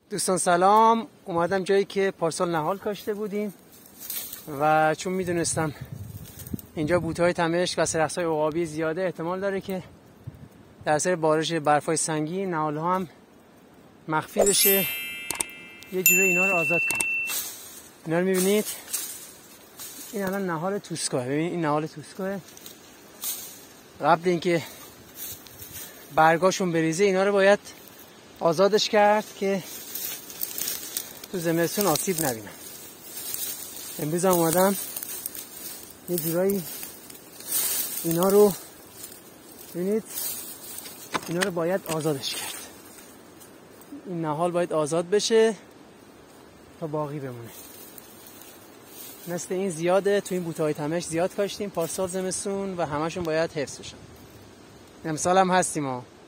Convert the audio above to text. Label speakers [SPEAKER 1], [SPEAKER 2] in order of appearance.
[SPEAKER 1] دوستان سلام، اومدم جایی که پارسال نهال کاشته بودیم و چون میدونستم اینجا بوته‌های تمشک و سرخس‌های عقابی زیاده، احتمال داره که در اثر بارش برفای سنگین نهال‌ها هم مخفی بشه، یه جوری اینا رو آزاد کنیم. اینا رو میبینید، این الان نهال توسکاه. ببینید این نهال توسکاه، قبل اینکه برگاشون بریزه اینا رو باید آزادش کرد که تو زمستون آسیب نبینن. امروز هم اومدم یه جورایی اینا رو ببینید، اینا رو باید آزادش کرد. این نهال باید آزاد بشه تا باقی بمونه. مثل این زیاده، تو این بوته‌های تمشک زیاد کاشتیم پارسال زمستون و همشون باید حفظ بشن. امسال هم هستیم ها.